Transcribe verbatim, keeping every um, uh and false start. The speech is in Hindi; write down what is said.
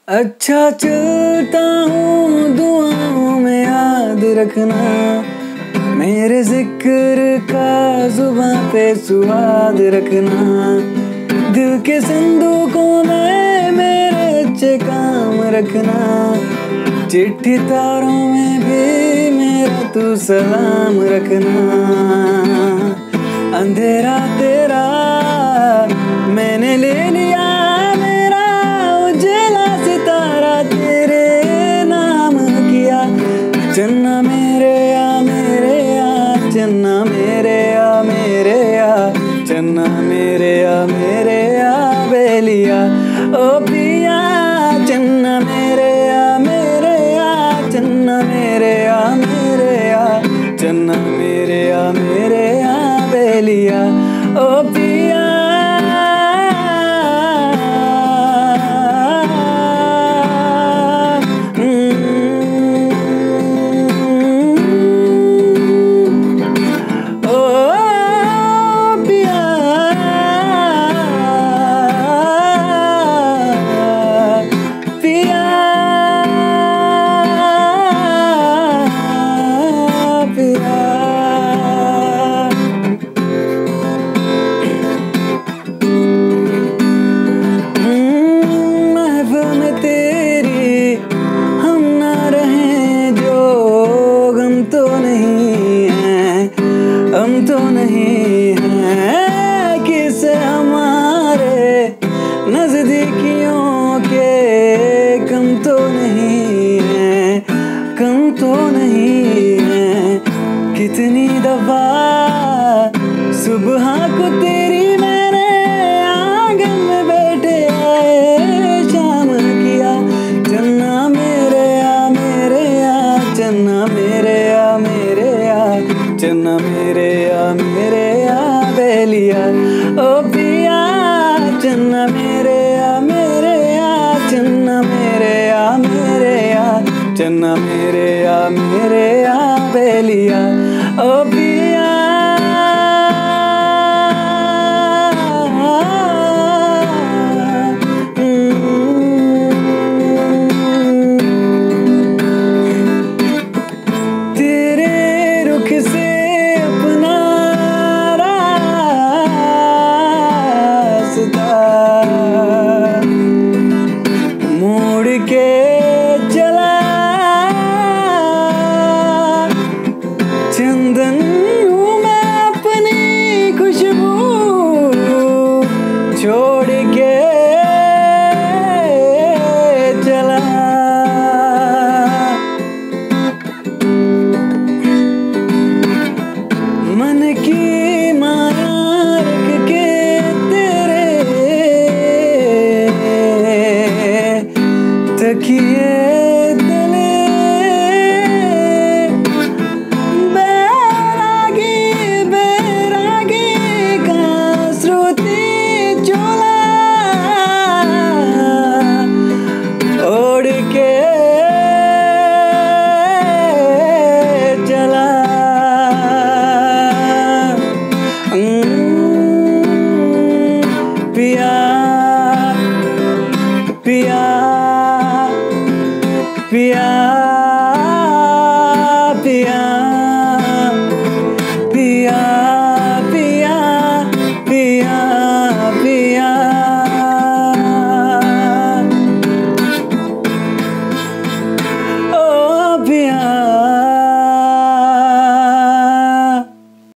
अच्छा चलता हूँ दुआओं में याद रखना, मेरे जिक्र का जुबां पे सुहाग रखना, दिल के संदूकों में मेरे अच्छे काम रखना, चिट्ठी तारों में भी मेरा तू सलाम रखना। अंधेरा तेरा मैंने ले लिया, मेरा उजला सितारा तेरे नाम किया। चन्ना मेरेया मेरेया, चन्ना मेरेया मेरेया, चन्ना मेरेया मेरेया बेलिया ओ पिया। चन्ना मेरेया मेरेया, चन्ना मेरेया मेरेया, चन्ना मेरेया मेरेया बेलिया ओ पिया। हम तो नहीं हैं किसे हमारे नजदीकियों के, कम तो नहीं हैं, कम तो नहीं हैं। कितनी दफा सुबह को तेरी मैंने आंगन में बैठे आए शाम किया। चन्ना मेरेया मेरेया, चन्ना मेरेया मेरेया, चन्ना मेरेया मेरेया बेलिया ओ पिया। चन्ना मेरेया मेरेया, चन्ना मेरेया मेरेया, चन्ना मेरेया मेरेया बेलिया ओ पिया। मोड़ के चला चंदन हूँ मैं अपनी खुशबू छोड़ के चला। मन की माया रख के तेरे तकिए